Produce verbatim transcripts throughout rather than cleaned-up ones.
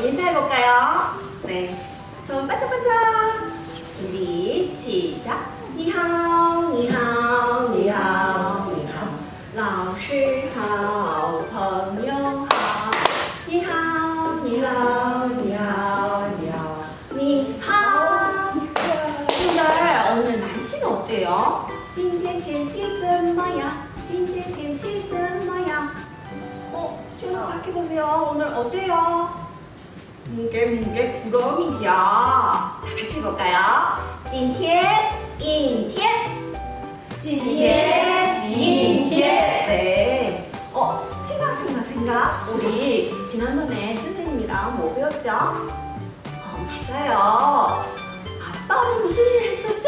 우리 인사해볼까요? 네, 손 반짝반짝. 준비, 시작. 你好,你好,你好,你好,老师好,朋友好。你好,你好,你好,你好,你好。 친구들, 오늘 날씨는 어때요? 今天天气怎么样?今天天气怎么样? 어, 친구 밖에 보세요. 오늘 어때요? 뭉게 뭉게 구름이죠. 다 같이 해볼까요? 今天阴天今天阴天 네. 어, 생각 생각 생각. 우리 지난번에 선생님이랑 뭐 배웠죠? 어, 맞아요. 아빠는 무슨 일 했었죠?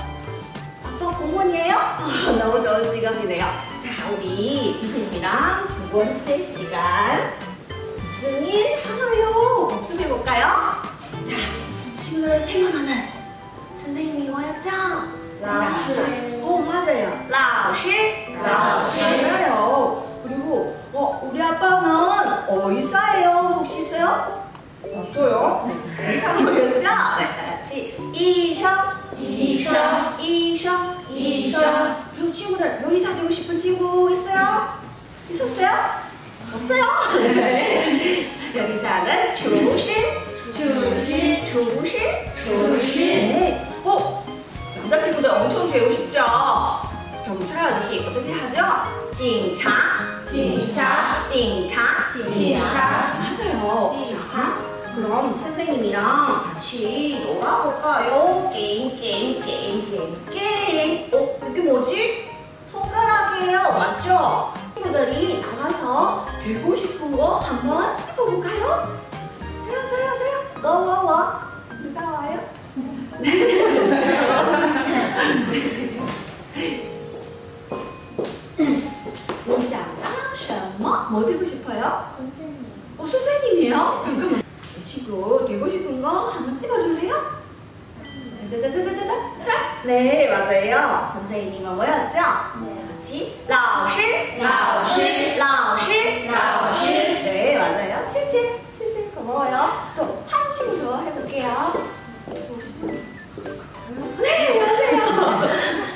아빠 공무원이에요? 어, 너무 좋은 직업이네요. 자, 우리 선생님이랑 두 번째 시간 무슨 일 하나요? 복습해볼까요? 자, 친구들 생각나는 선생님이 뭐였죠? 老师. 어, 맞아요. 老师. 老师. 맞아요. 그리고 어, 우리 아빠는 어, 의사예요. 혹시 있어요? 없어요? 네, 의사 뭐였죠? 네, 다 같이 医生. 医生. 医生. 医生. 그리고 친구들 요리사 되고 싶은 친구 있어요? 있었어요? 없어요? 네. 요리사는 厨师. 厨师. 厨师. 厨师. 네. 어? 남자친구들 엄청 배우고 싶죠? 경찰 아저씨 어떻게 하죠? 警察. 警察. 警察. 警察. 맞아요. 자, 그럼 선생님이랑 같이 놀아볼까요? 게임, 게임, 게임, 게임, 게임. 어? 이게 뭐지? 손가락이에요. 맞죠? 친구들이 나가서 되고 싶은 거 한번 찍어볼까요? 저요, 저요, 저요. 뭐, 뭐, 뭐? 누가 와요? 你想当什么? 뭐 되고 싶어요? 선생님. 어, 선생님이에요? 잠깐만. 이 친구 되고 싶은 거 한번 찍어줄래요? 짜자자자자자. 짠! 네, 맞아요. 선생님은 뭐였죠? 네. 같이 老师. 老师. 老师. 老师. 네, 맞아요. 시시. 시시. 고마워요. 또 한 친구 더 해볼게요. 네, 맞아요.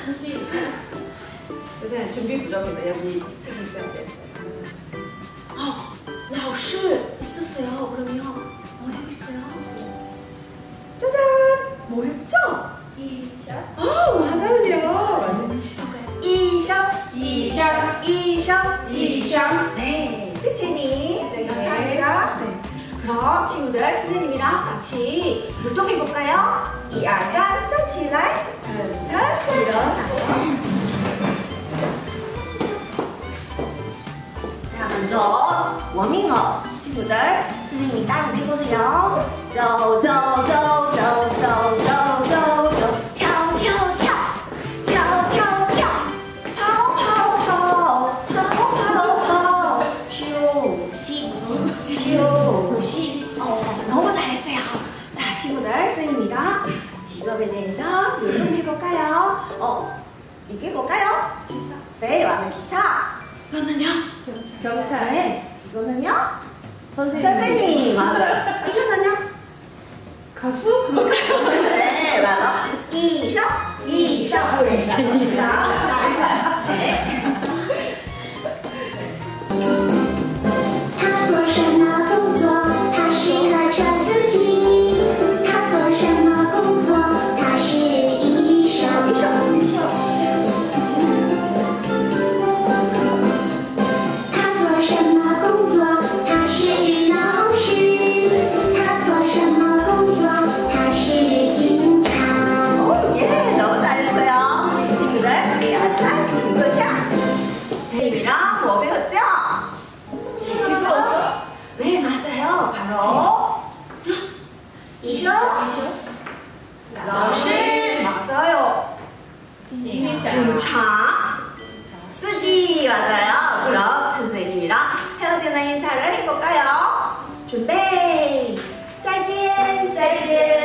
저는 준비 부족해서 여기 찍고 있어야 됐어요. 아, 老师 있었어요. 그러면 뭐 되고 싶어요? 짜잔! 뭐였죠? 医生. 아, 맞아요. 医生. 医生. 医生. 医生. 네, 선생님. 네, 감사합니다. 네. 그럼 친구들 선생님이랑 같이 율동해볼까요? 一二三站起来 튼튼 일어나요. 자, 먼저 워밍업. 친구들 선생님이 따라 해보세요. 走走走走走走走走 跳跳跳 跳跳跳 跑跑跑 跑跑跑 休息 休息. 어, 너무 잘했어요. 자, 친구들 선생님이랑 직업에 대해서 율동해볼까요? 어, 이게 뭘까요? 기사. 네, 맞아요. 기사. 이거는요? 경찰. 네, 이거는요? 선생님. 선생님. 맞아요. 이거는요? 가수? 네, 맞아. 이셔? 이셔. 네, 이셔. 네. 他做什么工作？他是个车司机。他做什么工作？他是医生。医生，医生。他做什么工作？他是老师。他做什么工作？他是警察。哦耶，너무 잘했어요. 친구들, 우리 앉아 지금坐下. 선생님이랑 뭐 배웠죠? 네, 맞아요. 바로 이셔, 라오시. 맞아요. 중차, 쓰지. 맞아요. 그럼 선생님이랑 헤어지는 인사를 해볼까요? 준비. 再见,再见.